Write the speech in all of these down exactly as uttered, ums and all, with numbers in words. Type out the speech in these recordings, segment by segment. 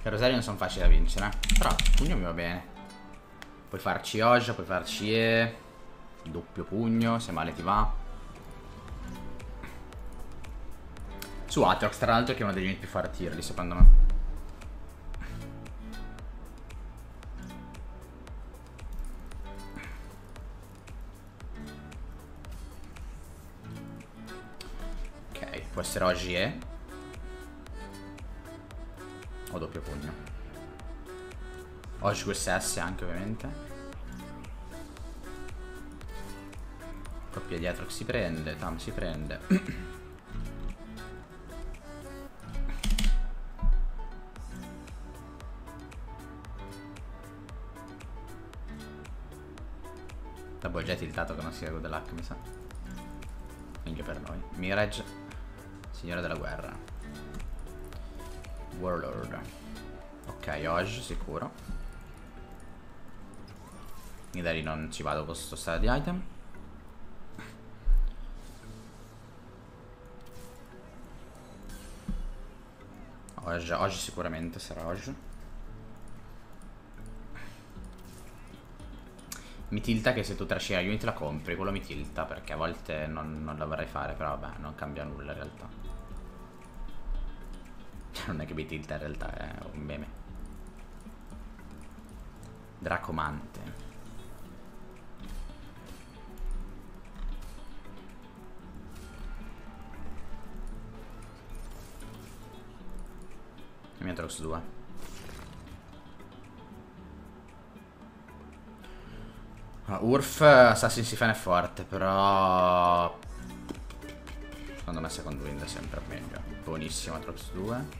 Rosario non sono facili da vincere, eh. Però pugno mi va bene. Puoi farci Oja, puoi farci E. Doppio pugno, se male ti va. Su Atrox, tra l'altro, che è uno degli unit più forti early, secondo me. Ok, può essere Oji E. O doppio pugno. Oji Q S S anche, ovviamente. Coppia di Atrox si prende, Tam si prende. Double J tiltato che non sia good luck, mi sa. Meglio per noi. Mirage, signore della guerra. Warlord. Ok, Oj sicuro. Nidari non ci vado con sto stile di item. Oj, Oj sicuramente sarà Oj. Mi tilta che se tu trasci la unit la compri, quello mi tilta perché a volte non, non la vorrei fare, però vabbè, non cambia nulla in realtà. Non è che mi tilta in realtà, è un meme. Dracomante. E mi Atrox due. Urf, Assassin's Fan è forte, però secondo me Second Wind è sempre meglio. Buonissimo Atrox due.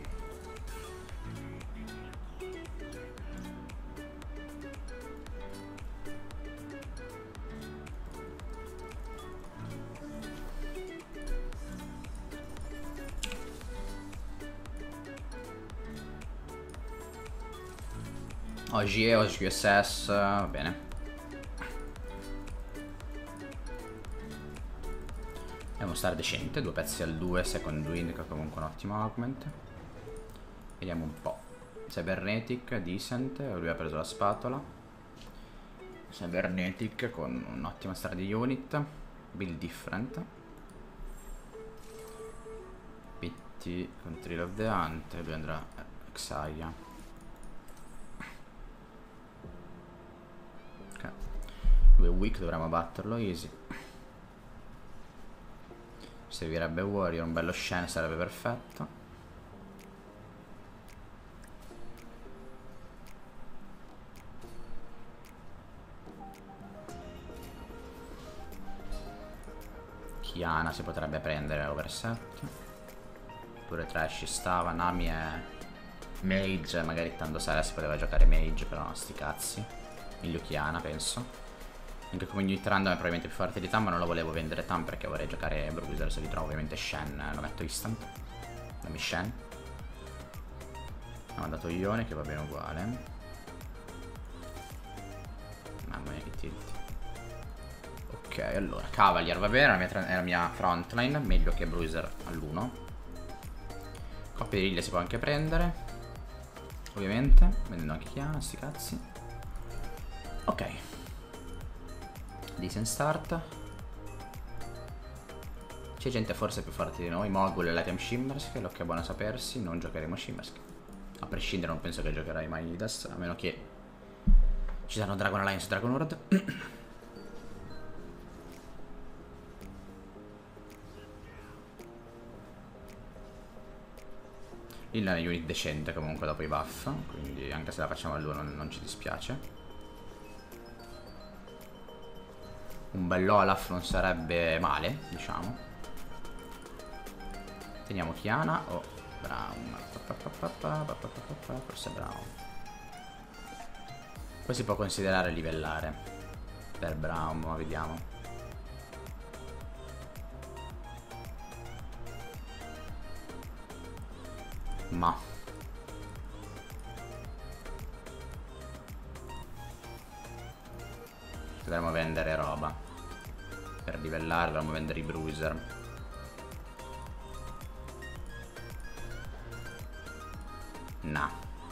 O G E, O G S S, va bene. Devo stare decente, due pezzi al due, Second Wind, che è comunque un ottimo augment. Vediamo un po'. Cybernetic, decent, lui ha preso la spatola. Cybernetic con un'ottima strada di unit. Build different. P T con Trill of the Hunt, lui andrà a Xayah. Ok. Lui è weak, dovremmo batterlo easy. Servirebbe Warrior, un bello Shen sarebbe perfetto. Kiana si potrebbe prendere over set. Pure Trash stava, Nami è Mage, magari Tandosara si poteva giocare Mage, però no, sti cazzi. Meglio Kiana, penso. Anche come unit random è probabilmente più forte di Tam, ma non lo volevo vendere Tam perché vorrei giocare Bruiser. Se li trovo ovviamente Shen lo metto instant. Dammi Shen. Ho mandato Ione che va bene uguale. Mamma mia che tilti. Ok, allora Cavalier va bene, è la mia, è la mia frontline, meglio che Bruiser all'uno. Coppia di Lilia si può anche prendere, ovviamente, vendendo anche Chiana, sti cazzi. Ok. Decent start. C'è gente forse più forte di noi. Mogul e l'item Shimmersk, lo che è buono sapersi. Non giocheremo Shimmersk. A prescindere non penso che giocherai mai Midas, a meno che ci saranno Dragon Alliance e Dragon World. Lilla è unit decente comunque dopo i buff, quindi anche se la facciamo a lui non, non ci dispiace. Un bell'Olaf non sarebbe male, diciamo. Teniamo Kiana o Braum. Forse Braum. Poi si può considerare livellare per Braum, ma vediamo. Ma dovremmo vendere roba. Per livellare dovremmo vendere i bruiser. No.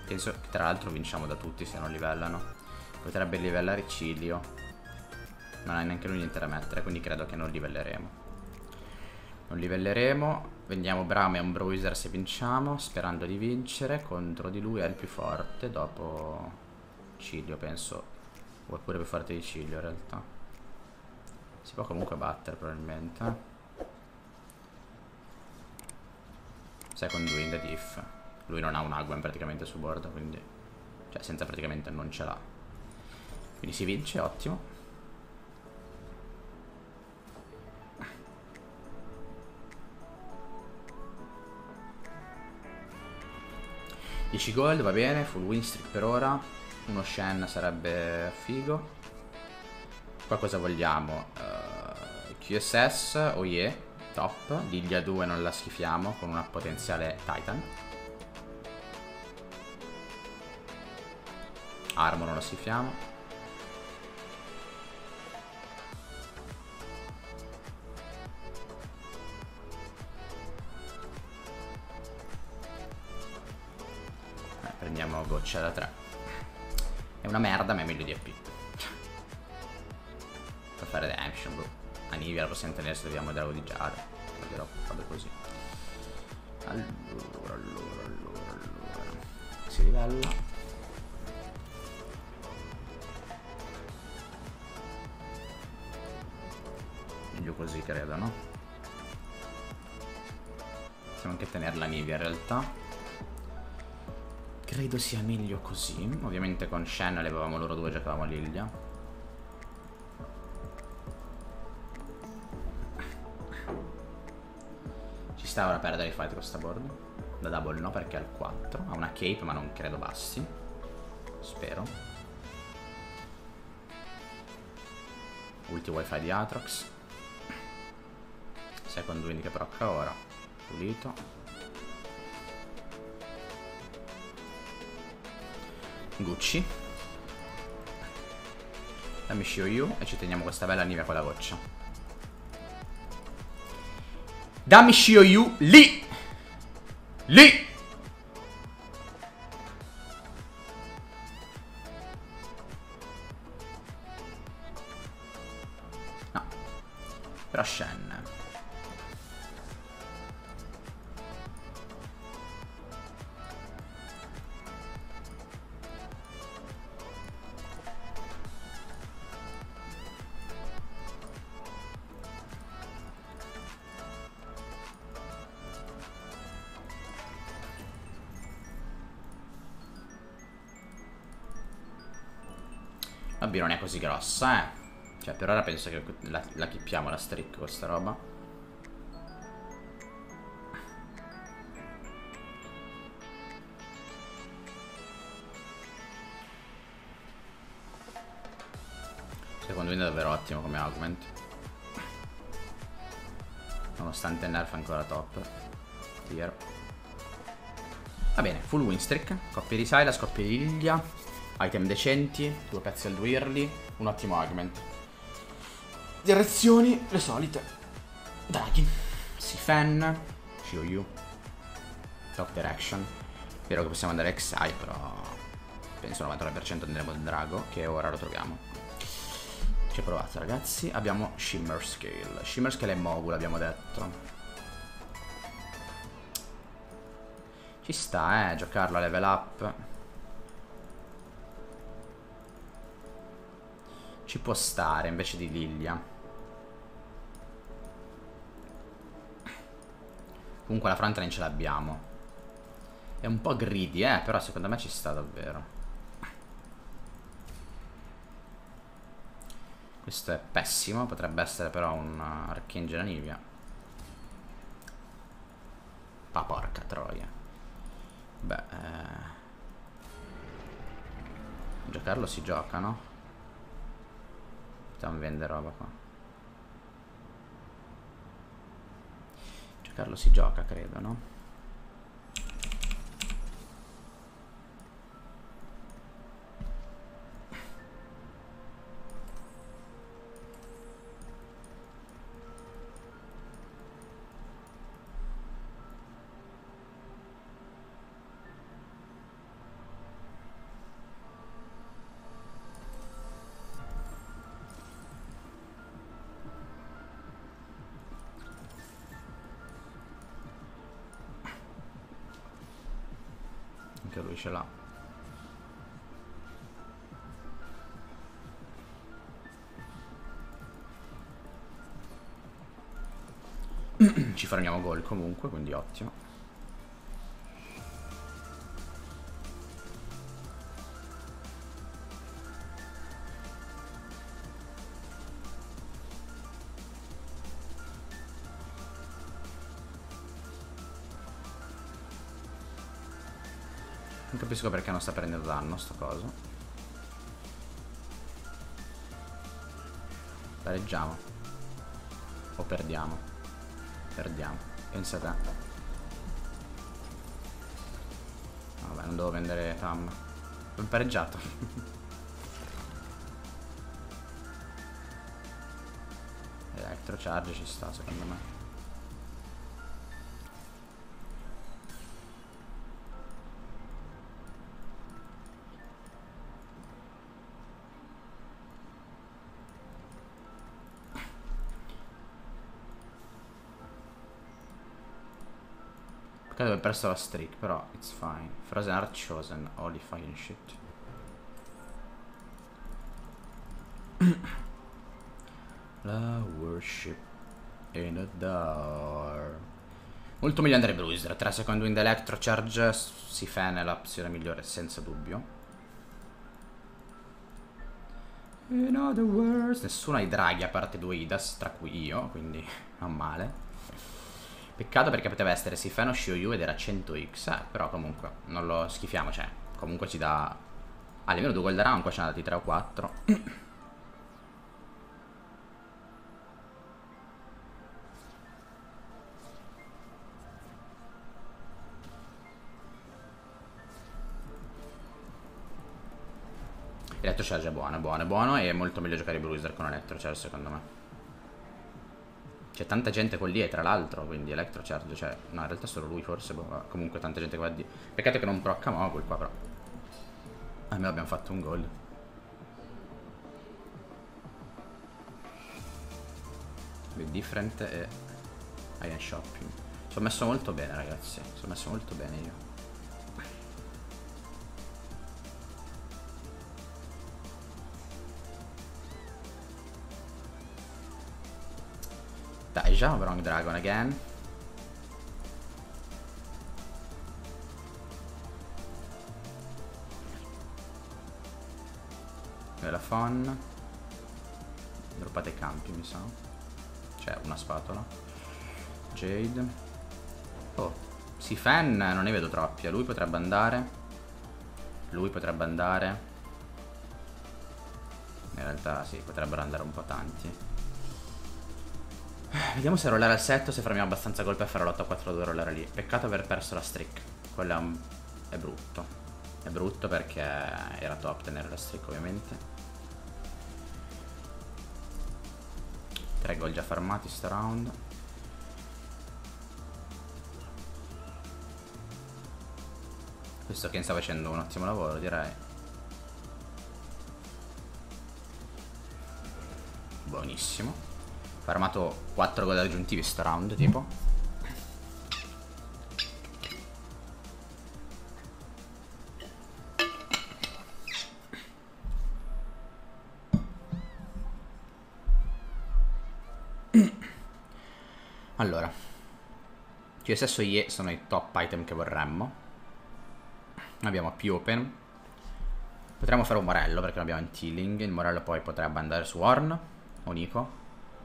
Penso che tra l'altro vinciamo da tutti se non livellano. Potrebbe livellare Cilio. Non ha neanche lui niente da mettere, quindi credo che non livelleremo. Non livelleremo. Vendiamo Brahma e un Bruiser se vinciamo, sperando di vincere. Contro di lui è il più forte, dopo Cilio penso. O è pure più forte di Cilio in realtà. Si può comunque battere probabilmente. Second Wind ed If. Lui non ha un Agwen praticamente su board, quindi... Cioè senza praticamente non ce l'ha. Quindi si vince, ottimo. dieci gold, va bene, full win streak per ora. Uno Shen sarebbe figo. Qua cosa vogliamo? Uh, Q S S, oh yeah, top. Lilia due non la schifiamo con una potenziale Titan. Armor non la schifiamo. Prendiamo goccia da tre. È una merda, ma è meglio di A P. Per fare redemption, bro. Anivia la possiamo tenere se dobbiamo drago di Giada. Però vado così. Allora, allora, allora, allora. Si livella. Meglio così, credo, no? Possiamo anche tenerla Anivia in realtà. Credo sia meglio così. Ovviamente con Shen le avevamo loro due, giocavamo Lilia. Ci sta ora perdere i fight con sta board. Da double no, perché ha il quattro. Ha una cape ma non credo basti. Spero. Ulti wifi di Aatrox. Second wind che procca ora. Pulito. Gucci. Dammi Shioyu e ci teniamo questa bella Nivea con la goccia. Dammi Shioyu lì. Lì. No. Però Shen. La B non è così grossa, eh. Cioè, per ora penso che la, la chippiamo la streak con sta roba. Secondo me è davvero ottimo come augment. Nonostante il nerf ancora top tier. Va bene, full win streak. Coppia di Sylas, coppia di Lilia. Item decenti, due pezzi al duirli, un ottimo augment. Direzioni, le solite. Draghi, Sifen, Shioyu, Top Direction. Spero che possiamo andare X I, però penso al novantanove per cento andremo al drago, che ora lo troviamo. Ci ho provato, ragazzi. Abbiamo Shimmer Scale. Shimmer Scale è Mogul, abbiamo detto. Ci sta, eh, giocarlo a level up. Ci può stare invece di Lilia. Comunque la frontline ce l'abbiamo. È un po' greedy, eh, però secondo me ci sta davvero. Questo è pessimo, potrebbe essere però un Archangel Anivia. Ma porca troia. Beh, eh... giocarlo si gioca, no? Possiamo vendere roba qua. Giocarlo si gioca, credo, no? Anche lui ce l'ha. Ci farmiamo gol comunque, quindi ottimo. Non capisco perché non sta prendendo danno sto coso. Pareggiamo. O perdiamo. Perdiamo. Pensa a te. Vabbè, non devo vendere Tam. Ho pareggiato. Electro Charge ci sta secondo me. Peccato che ho perso la streak, però it's fine. Frozen Heart Chosen, holy fucking shit. La worship in the dark. Molto meglio andare Bruiser. tre secondi in Electro Charge. Si fan è l'opzione migliore senza dubbio. In other words, nessuno ha i draghi a parte due Idas, tra cui io, quindi non male. Peccato perché poteva essere Sifan o Shioyu ed era cento x, eh, però comunque non lo schifiamo, cioè comunque ci dà ah, almeno due gold round, qua ci sono andati tre o quattro. Electro Charge è buono, è buono, è buono e è molto meglio giocare Bruiser con Electro Charge secondo me. C'è tanta gente con lì e tra l'altro, quindi Electro Charge, cioè, no in realtà solo lui forse, boh, comunque tanta gente che va di... Peccato che non procca Mogul qua però. Almeno abbiamo fatto un gol. Be different e Iron Shopping. Sono messo molto bene ragazzi, sono messo molto bene io. Dai, già Wrong Dragon again. Bella fun. Droppate i campi mi sa. C'è una spatola. Jade. Oh, Sifan non ne vedo troppi. Lui potrebbe andare. Lui potrebbe andare. In realtà sì, potrebbero andare un po' tanti. Vediamo se rollare al set o se farmiamo abbastanza gol per fare l'otto a quattro due rollare lì. Peccato aver perso la streak. Quello è, un... è brutto. È brutto perché era top tenere la streak ovviamente. Tre gol già farmati sto round. Questo Ken sta facendo un ottimo lavoro direi. Buonissimo. Farmato quattro gol aggiuntivi sto round tipo. Allora Q S S o I E sono i top item che vorremmo. Abbiamo più open. Potremmo fare un Morello perché non abbiamo Antilling. Il Morello poi potrebbe andare su Horn o Nico.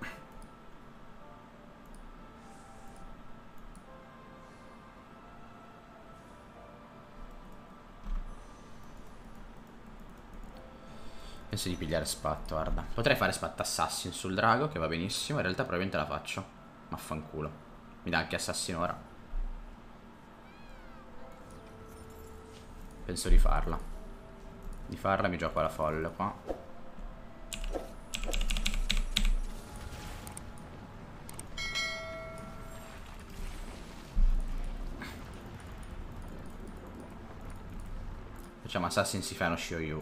Penso di pigliare Spat, guarda. Potrei fare Spat Assassin sul drago, che va benissimo. In realtà probabilmente la faccio. Affanculo. Mi dà anche Assassin ora. Penso di farla. Di farla mi gioco alla folle qua. Facciamo Assassin Sifano Shioyu.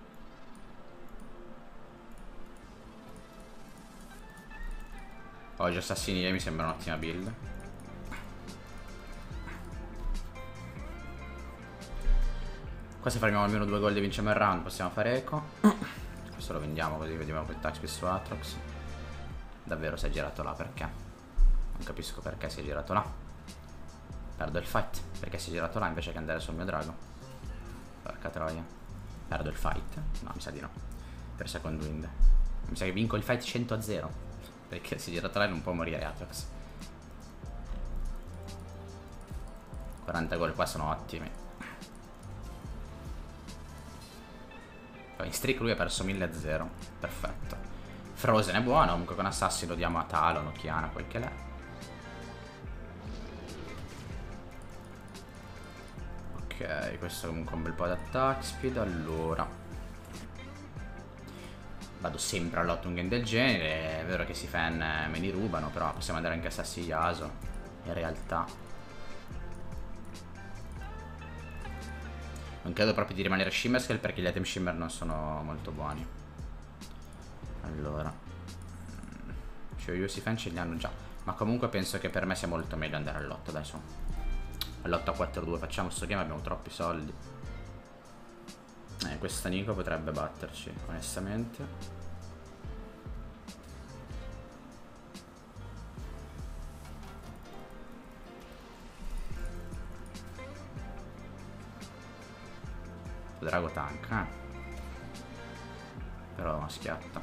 Oggi Assassini mi sembra un'ottima build. Qua se farmiamo almeno due gol e vinciamo il round possiamo fare eco. Questo lo vendiamo così vediamo quel tax su Atrox. Davvero si è girato là, perché? Non capisco perché si è girato là. Perdo il fight. Perché si è girato là invece che andare sul mio drago. Porca troia. Perdo il fight? No, mi sa di no. Per second wind. Mi sa che vinco il fight cento a zero. Perché si è girato là e non può morire Atrox. quaranta gol qua sono ottimi. In streak lui ha perso mille a zero. Perfetto. Frozen è buono. Comunque con Assassin lo diamo a Talon o Kiana, quel che l'è. Ok, questo comunque un bel po' di attack speed. Allora vado sempre all'otto un game del genere. È vero che si fan me li rubano, però possiamo andare anche a Sassy Yasuo. In realtà non credo proprio di rimanere Shimmer Scale perché gli item Shimmer non sono molto buoni. Allora Shouyu si fan ce li hanno già. Ma comunque penso che per me sia molto meglio andare all'otto, dai su. All'otto a quattro due facciamo sto game, abbiamo troppi soldi. Eh, questa Nico potrebbe batterci, onestamente. Drago tank, eh. Però non schiatta.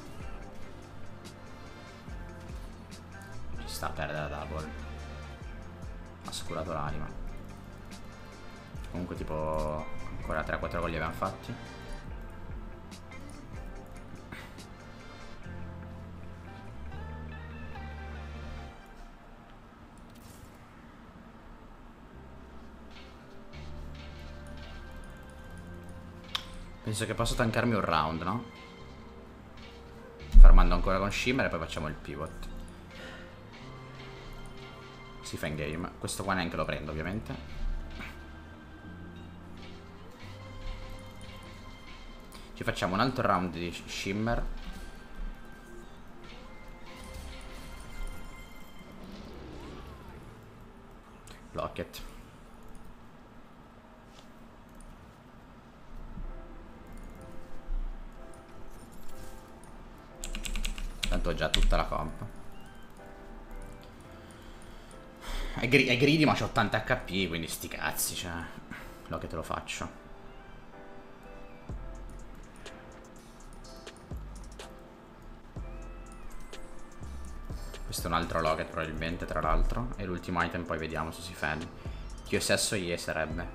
Ci sta a perdere la double. Ha assicurato l'anima. Comunque tipo ancora tre quattro gol li abbiamo fatti. Penso che posso tankarmi un round, no? Farmando ancora con Shimmer e poi facciamo il pivot. Si fa in game. Questo qua neanche lo prendo, ovviamente. Ci facciamo un altro round di Shimmer. Locket. Tanto ho già tutta la comp. È, gri è greedy ma c'ho ottanta H P, quindi sti cazzi, cioè. Lo che te lo faccio. Questo è un altro Locket probabilmente, tra l'altro. E l'ultimo item poi vediamo se si fan. Dio sesso Ie sarebbe.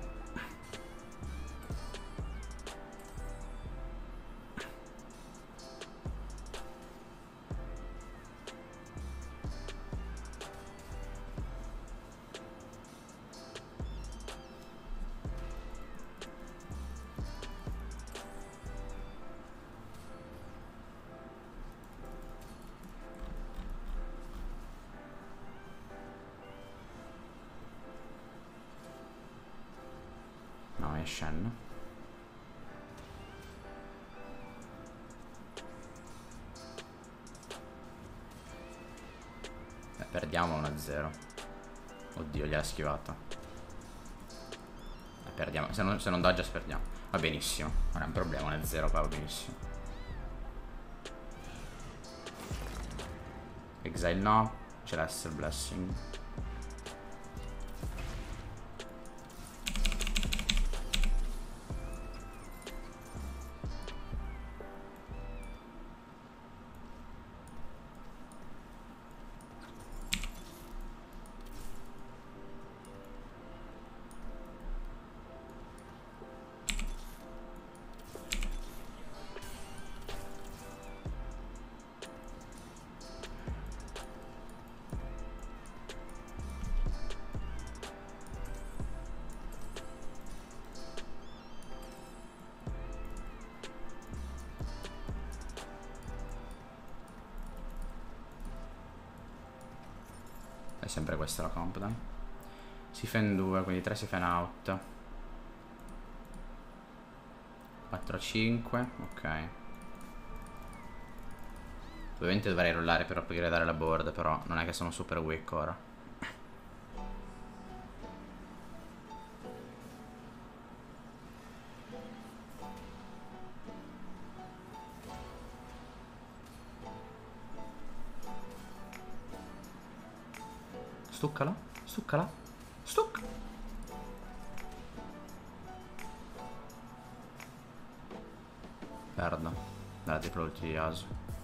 No, è Shen. Beh, perdiamo uno a zero. Oddio, gliel'ha schivato. Eh, perdiamo. Se non, se non dodge perdiamo. Va benissimo. Non è un problema, uno a zero qua, va benissimo. Exile no. Celestial Blessing. È sempre questa la comp, dai. Si fa in due, quindi tre si fa in out. quattro a cinque, ok. Ovviamente dovrei rollare per upgradare la board, però non è che sono super weak ora. Stuccala. Stuccala. Stuc. Perdo. Dalla tripla ulti di Yasuo.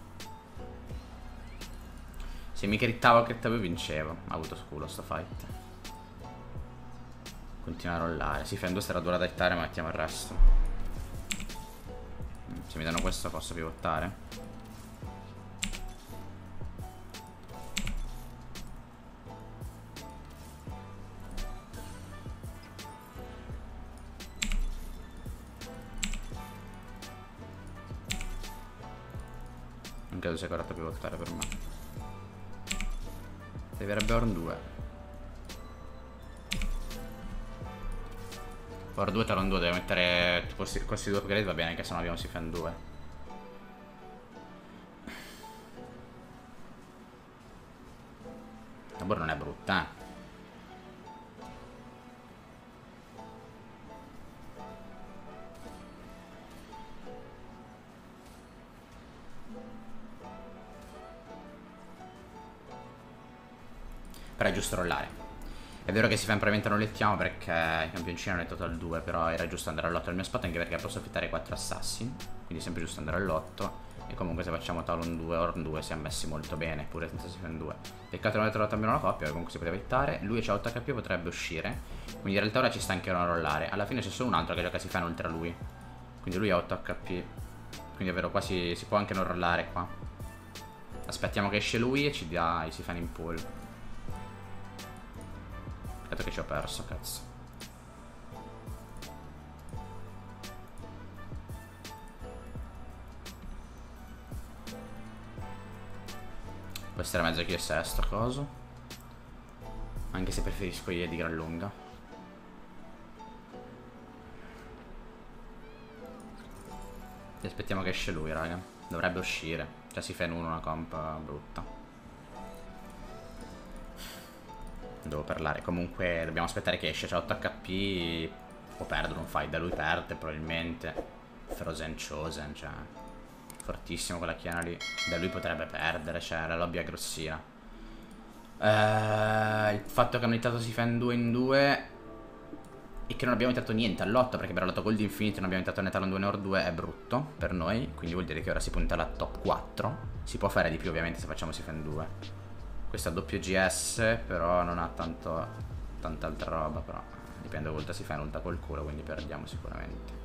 Se mi crittavo che avevo vincevo. Ha avuto sculo sto fight. Continua a rollare. Sì, Fendu sarà dura da hittare, ma mettiamo il resto. Se mi danno questo posso pivottare. Non credo sia corretto pivottare per me. Servirebbe Ornn due. Ornn due, Talon due, deve mettere questi, questi due upgrade, va bene, che se no abbiamo Sifen due. La board non è brutta, eh. Però è giusto rollare. È vero che si fa probabilmente non lettiamo perché il campioncino non è total due, però era giusto andare all'otto al mio spot, anche perché posso affittare quattro assassin, quindi è sempre giusto andare all'otto. E comunque se facciamo Talon due, Ornn due siamo messi molto bene, pure senza Sifen due. Peccato non aver trovato almeno una coppia, comunque si poteva hittare. Lui c'ha otto H P, potrebbe uscire, quindi in realtà ora ci sta anche una rollare. Alla fine c'è solo un altro che gioca Sifen oltre a lui, quindi lui ha otto H P, quindi è vero, qua si, si può anche non rollare qua. Aspettiamo che esce lui e ci dà i Sifen in pool. Che ci ho perso, cazzo. Può essere mezzo chi è sesto, coso. Anche se preferisco io di gran lunga. E aspettiamo che esce lui, raga. Dovrebbe uscire. Già si fa in uno una comp brutta. Devo parlare. Comunque dobbiamo aspettare che esce. C'ha otto H P. Può perdere un fight. Da lui perde probabilmente. Frozen Chosen, cioè fortissimo quella chiana lì. Da lui potrebbe perdere. Cioè la lobby è grossina. eh, Il fatto che hanno iniziato Sifen due in due e che non abbiamo iniziato niente all'otto, perché per l'otto Gold Infinity non abbiamo iniziato né Talon due né Ornn due, è brutto per noi. Quindi vuol dire che ora si punta alla top quattro. Si può fare di più ovviamente se facciamo Sifen due. Questo è doppio G S, però non ha tanto, tanta altra roba, però dipende, volta si fa in ulta col culo, quindi perdiamo sicuramente.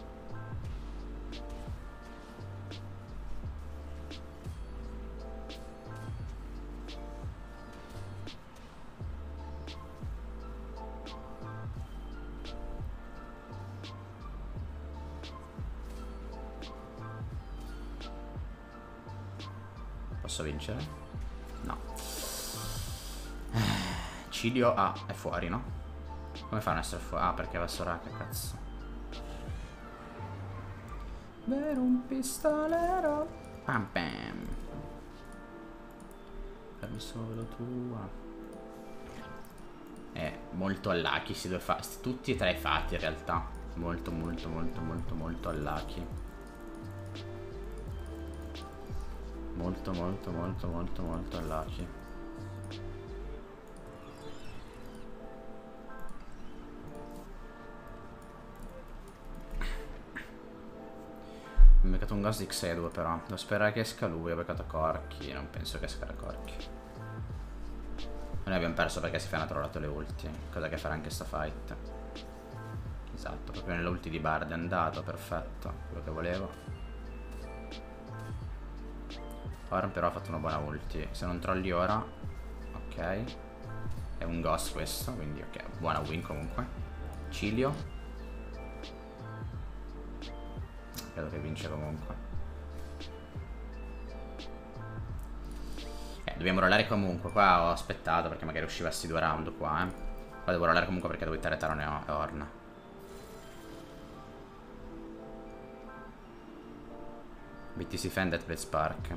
Posso vincere? No. Cilio ah, è fuori, no? Come fa a non essere fuori? Ah, perché va Soraka, cazzo. Vero un pistolero. Pam pam. Fermi solo tua. È molto unlucky, si deve fare. Tutti e tre fatti in realtà. Molto molto molto molto molto unlucky. Molto molto molto molto molto unlucky. Ho beccato un Ghost di X due però. Devo sperare che esca lui. Ho beccato Corki. Non penso che esca Corki. Noi abbiamo perso perché si fa una trollato le ulti. Cosa che farà anche sta fight. Esatto, proprio nell'ulti di Bard è andato. Perfetto, quello che volevo. Ornn però ha fatto una buona ulti. Se non trolli ora. Ok. È un Ghost questo, quindi ok. Buona win comunque. Cilio. Credo che vince comunque. Eh, dobbiamo rollare comunque. Qua ho aspettato perché magari usciva sti due round qua, eh. Qua devo rollare comunque perché devo hittare Talon e Ornn. B T C Fan, Deathblade Spark.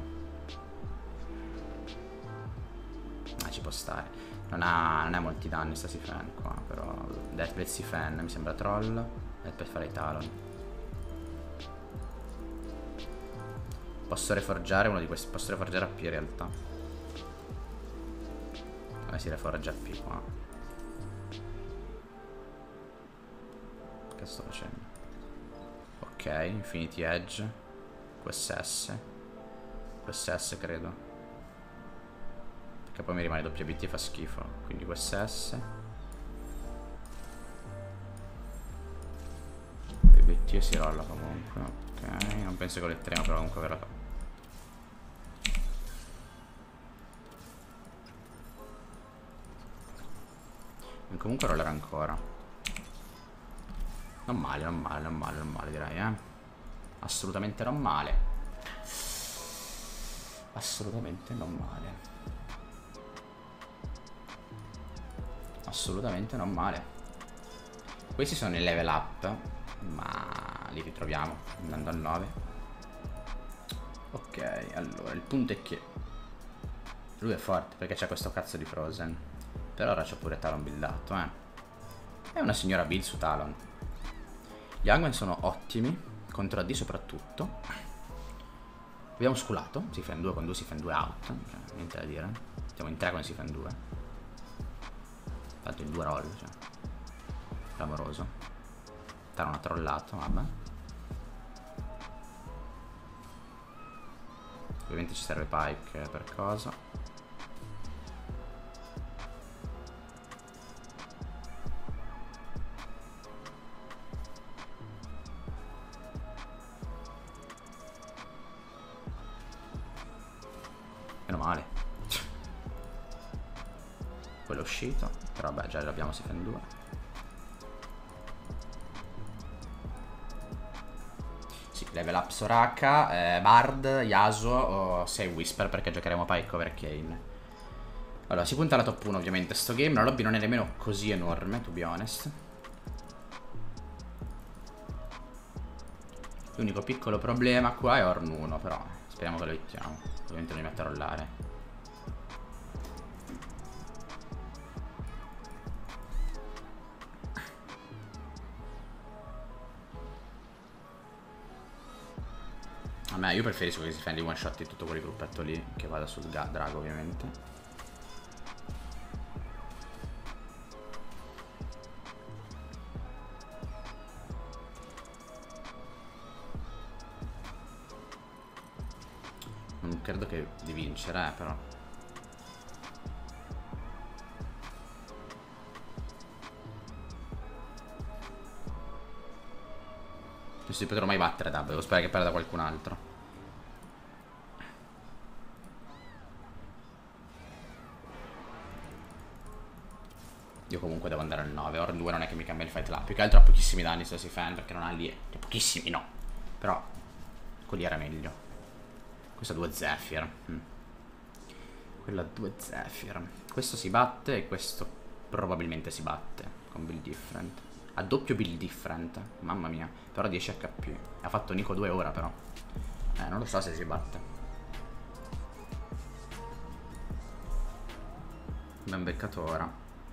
Ah, ci può stare. Non ha, non ha molti danni sta Sifen qua, però Deathblade Sifen mi sembra troll. E per fare i Talon. Posso reforgiare uno di questi. Posso reforgiare a P in realtà. Come si reforgia P qua? Che sto facendo? Ok, Infinity Edge. Q S S. Q S S credo. Perché poi mi rimane W B T e fa schifo. Quindi Q S S. W B T si rolla comunque. Ok, non penso che lo letteremo, però comunque verrà. Comunque rollerà ancora. Non male, non male, non male, non male direi, eh. Assolutamente non male. Assolutamente non male. Assolutamente non male. Questi sono i level up, ma li ritroviamo andando al nove. Ok, allora il punto è che lui è forte perché c'è questo cazzo di Frozen. Per ora c'ho pure Talon buildato, eh. È una signora build su Talon. Gli Hungmen sono ottimi, contro A D soprattutto. Abbiamo sculato, si fa in due con due, si fa in due out, cioè, niente da dire. Siamo in tre con si fa in due. Tanto in due roll, cioè. Clamoroso. Talon ha trollato, vabbè. Ovviamente ci serve Pike per cosa. Male. Quello è uscito. Però vabbè, già l'abbiamo si fa in due. Sì, level up Soraka, eh, Bard, Yasuo o sei Whisper perché giocheremo Pike over Kayn. Allora, si punta alla top uno ovviamente sto game. La lobby non è nemmeno così enorme, to be honest. L'unico piccolo problema qua è Ornn uno, però speriamo che lo hittiamo. Ovviamente non mi metto a rollare. A me io preferisco che si fendi one shot di tutto quel gruppetto lì, che vada sul drago ovviamente. Non credo che di vincere, eh, però. Non si potrò mai battere Dab, devo sperare che perda qualcun altro. Io comunque devo andare al nove. Ornn due non è che mi cambia il fight là. Più che altro ha pochissimi danni se si fan, perché non ha lì. Cioè, pochissimi no. Però quelli era meglio. Questo ha due Zephyr. mm. Quello ha due Zephyr. Questo si batte e questo probabilmente si batte con build different. Ha doppio build different. Mamma mia. Però dieci H P. Ha fatto Nico due ora però. Eh, non lo so se si batte. Ben beccato ora.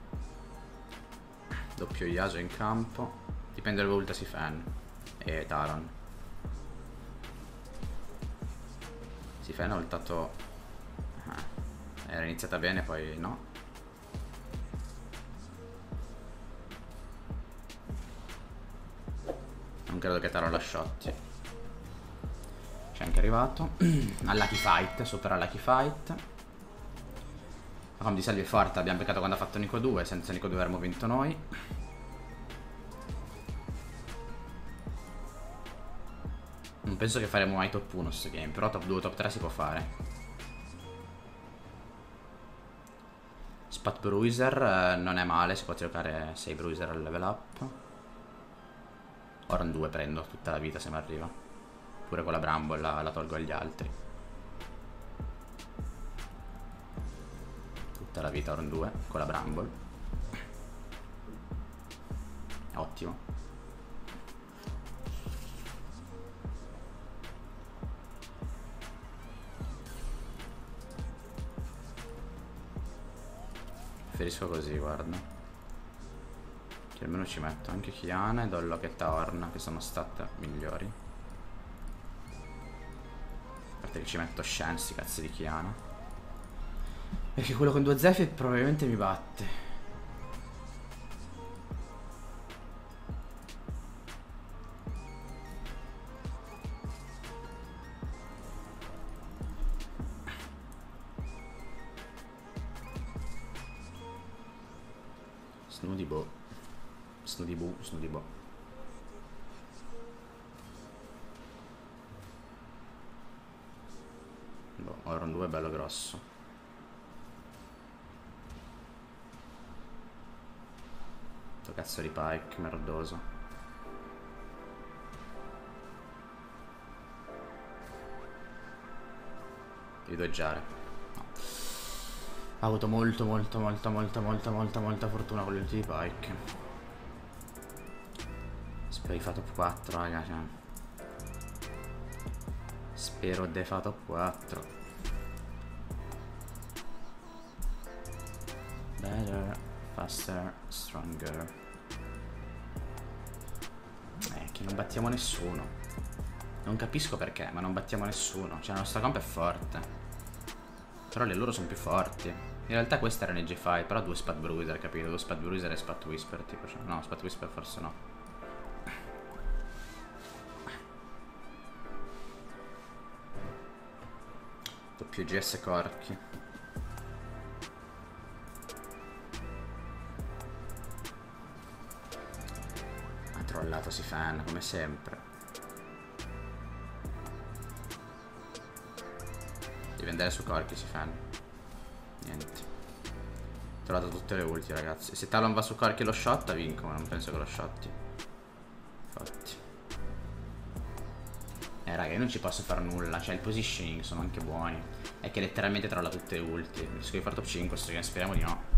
Doppio Yasuo in campo. Dipende dove ulta si fan. E Talon. Si fan ha ultato. eh, Era iniziata bene, poi no. Non credo che Talon la shotti. C'è anche arrivato. All'Lucky Fight, supera Lucky Fight. La com di Salvi è forte, abbiamo beccato quando ha fatto Nico due, senza Nico due avremmo vinto noi. Non penso che faremo mai top uno sto game, però top due, top tre si può fare. Spat Bruiser eh, non è male, si può giocare sei Bruiser al level up. Ornn due prendo tutta la vita se mi arriva. Pure con la Bramble la, la tolgo agli altri. Tutta la vita Ornn due con la Bramble. Ottimo. Preferisco così, guarda. Che almeno ci metto anche Kiana e do il Locket a Ornn, che sono stat migliori. A parte che ci metto Shen, sti cazzi di Kiana. Perché quello con due Zephyr probabilmente mi batte. Snooty boh. Snooty boo, snooty boh. Boh, ora un due bello grosso. Sto cazzo di Pike, merdoso. Devi doggiare. No. Ha avuto molto molto molto molto molto molto molta fortuna con gli ultimi Pike. Spero di fa top quattro, raga, cioè. Spero di fa top quattro. Better, faster, stronger. Eh, che non battiamo nessuno. Non capisco perché, ma non battiamo nessuno. Cioè la nostra comp è forte. Però le loro sono più forti. In realtà questa era Energy Fight, però due Spat Bruiser, capito? Due Spat Bruiser e Spat Whisper, tipo, cioè, no, Spat Whisper forse no. Doppio G S Corki. Ha trollato Sifan, come sempre. Devi andare su Corki, Sifan. Niente. Ho trovato tutte le ulti, ragazzi. Se Talon va su Corki e lo shotta, vinco, ma non penso che lo shotti. Infatti. Eh, raga, io non ci posso fare nulla. Cioè, il positioning sono anche buoni. È che letteralmente trolla tutte le ulti. Rischio di fare top cinque, speriamo di no.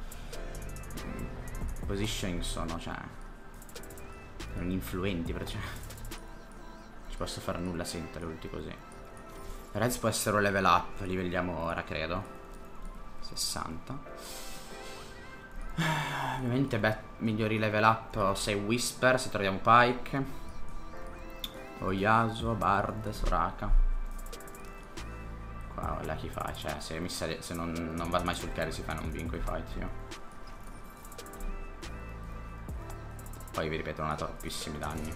Il positioning sono, cioè... sono influenti, perché... non ci posso fare nulla senza le ulti così. Reds può essere un level up, li vediamo ora, credo. sessanta. Ovviamente, beh, migliori level up o sei Whisper se troviamo Pike. O Yasuo, Bard, Soraka. Qua la chi fa, cioè se, mi sale, se non, non va mai sul carry si fa, non vinco i fight io. Poi vi ripeto, non ha troppissimi danni.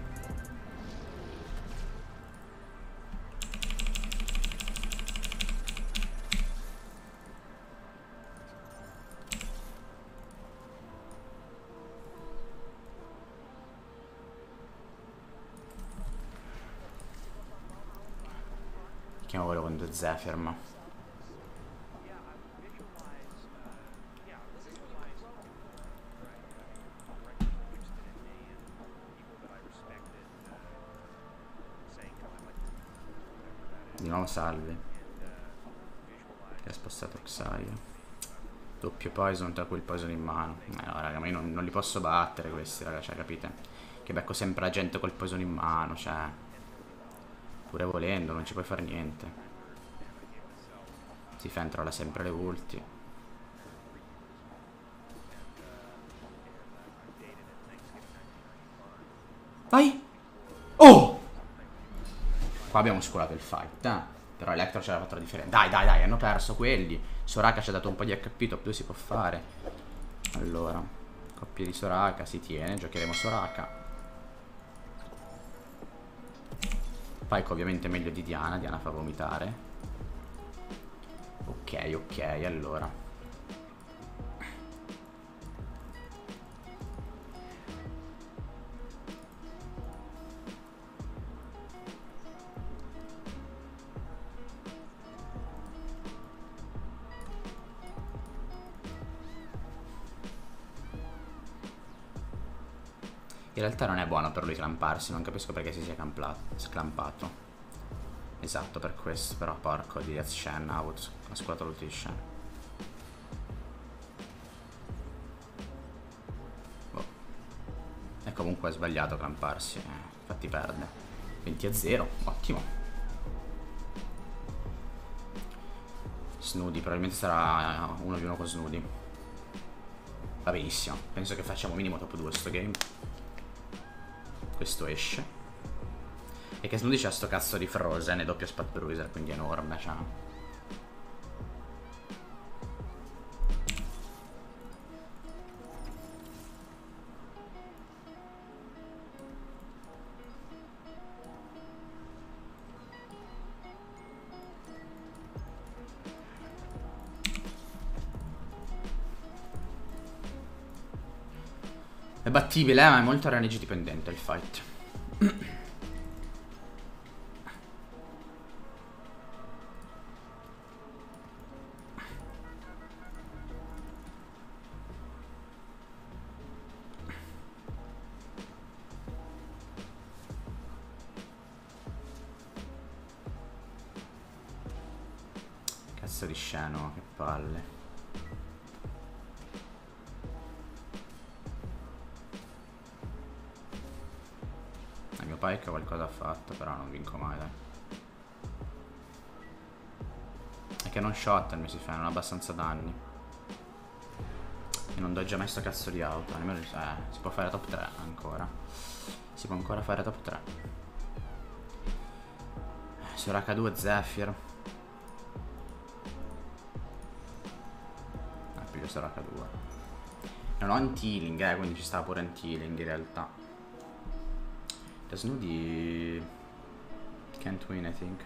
Chiamo quello con due Zephyr, ma... di nuovo salve. Che ha spostato Xayah. Doppio poison, tra cui il poison in mano. Eh no, raga, ma io non, non li posso battere questi, raga, cioè, capite? Che becco sempre la gente col poison in mano, cioè... pure volendo, non ci puoi fare niente. Si fa entrare sempre le ulti. Vai! Oh! Qua abbiamo scolato il fight, eh? Però Electro ce l'ha fatto la differenza. Dai, dai, dai, hanno perso quelli. Soraka ci ha dato un po' di H P, top due si può fare. Allora, coppia di Soraka, si tiene, giocheremo Soraka. Pike ovviamente meglio di Diana, Diana fa vomitare. Ok, ok, allora. In realtà non è buono per lui clamparsi, non capisco perché si sia sclampato. Esatto, per questo, però porco di Death Shen ha avuto ha scolato l'ulti di Shen. Oh. E comunque è sbagliato clamparsi, eh, infatti perde. venti a zero, ottimo. Snooty, probabilmente sarà uno di uno con Snooty. Va benissimo, penso che facciamo minimo top due sto game. Questo esce. E che Snooty c'ha sto cazzo di Frozen e doppio Spat Bruiser, quindi è enorme, cioè. È battibile, eh, ma è molto R N G dipendente il fight. Cazzo di sceno, che palle. Il mio Pike qualcosa ha fatto, però non vinco mai, dai. È che non shot il Misify, non ha abbastanza danni. E non doggia mai sto cazzo di auto. Almeno, eh, si può fare top tre ancora. Si può ancora fare top tre. Su H due Zephyr. Ah, piglio su H due. Non ho anti-healing, eh, quindi ci sta pure anti-healing in realtà. Da Snudi can't win, I think.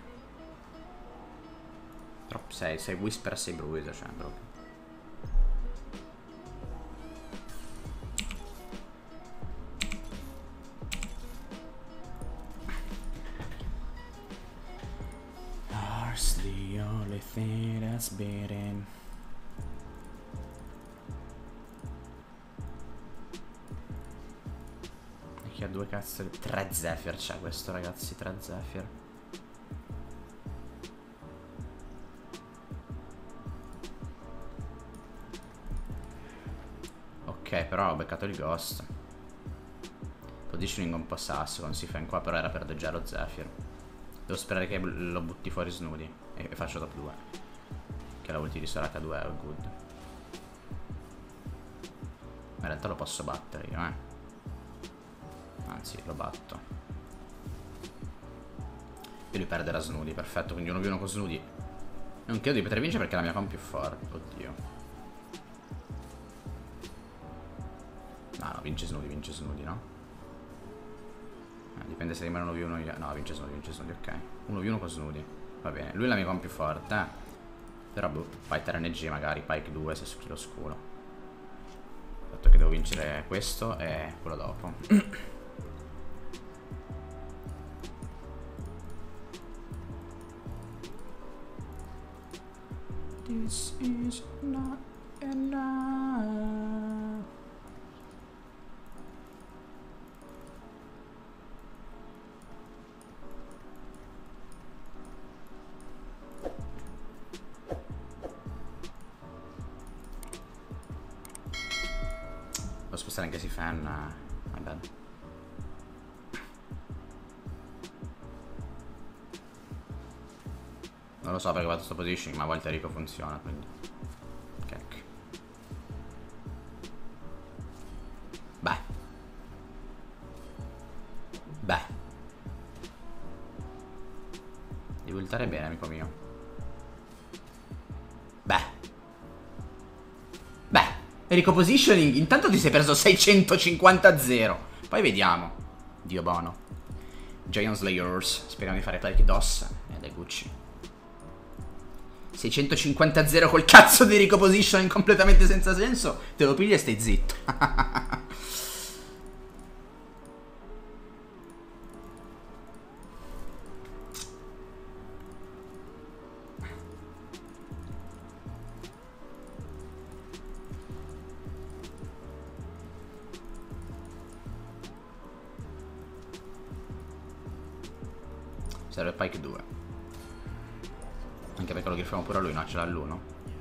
Troppo sei, sei Whisper, sei Bruiser, cioè proprio. Heart's the only thing that's beating. Che ha due cazzo di... tre Zephyr c'è questo, ragazzi, tre Zephyr. Ok, però ho beccato il Ghost. Positioning un po' sasso con Sifen qua, però era per doggiare lo Zephyr. Devo sperare che lo butti fuori Snudi e, e faccio top due. Che la ulti di Soraka due è good. Ma in realtà lo posso battere io, eh. Anzi, lo batto. E lui perde la Snudi, perfetto. Quindi uno v uno con Snudi. Non credo di poter vincere perché la mia comp è più forte. Oddio. No, no, vince Snudi, vince Snudi, no? Eh, dipende se rimane uno v uno io. No, vince Snudi, vince Snudi, ok. uno v uno con Snudi. Va bene, lui è la mia comp più forte, eh. Però, boh, fight R N G magari, Pike due se lo sculo. Il fatto che devo vincere questo e quello dopo. This is not enough. Devo spostare anche Sifen, my bad. Non lo so perché ho fatto sto positioning, ma a volte Rico funziona, quindi. Cacchio. Beh. Beh. Devi ultare bene, amico mio. Beh. Beh. Rico positioning, intanto ti sei preso seicentocinquanta a zero. Poi vediamo. Dio buono. Giant Slayers. Speriamo di fare Taiki Dos. Ed è Gucci. seicentocinquanta a zero col cazzo di Rico positioning completamente senza senso. Te lo pigli e stai zitto. Serve Pike due. Anche perché lo griffiamo pure a lui, no? Ce l'ha l'uno.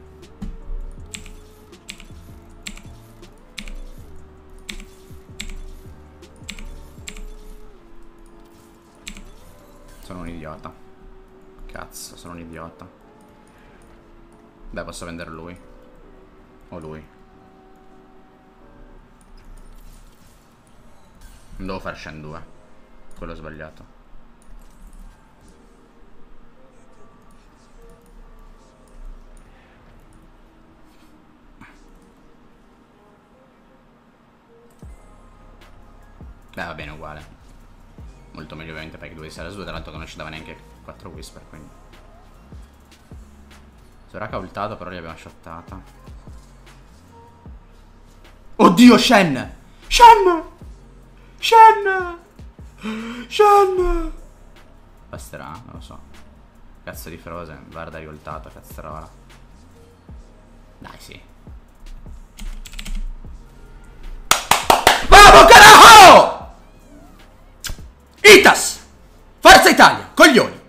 Sono un idiota. Cazzo, sono un idiota. Beh, posso vendere lui. O lui. Non devo fare Shen due. Quello è sbagliato. Beh, va bene, uguale. Molto meglio ovviamente perché due di Saras due, tra l'altro che non ci dava neanche quattro Whisper, quindi. Soraka ha ultato, però li abbiamo shottata. Oddio, Shen! Shen! Shen! Shen! Basterà? Non lo so. Cazzo di Frozen, guarda rivoltato, cazzarola. Dai, sì. Vamo, carajo! Itas! Forza Italia, coglioni!